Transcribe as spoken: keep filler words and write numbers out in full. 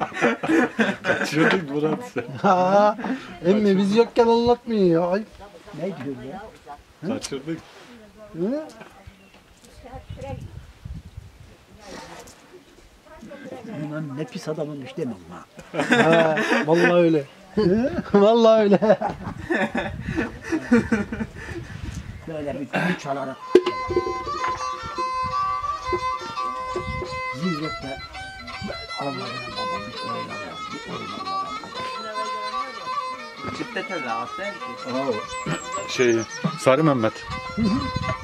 Kaçırdık Murat sen. Ha, emmi biz yokken anlatmıyor ya. Ay. Ne diyor ya? Kaçırdık. Hı? Ulan ne pis adammış demem ha. Ha, vallahi öyle. Vallahi öyle. Böyle bir düdük çalarak. Zirvette Allah'ın babam bir oynarlar, bir oynarlar. Çifte tela aferin ki. Şey, Sarı Mehmet.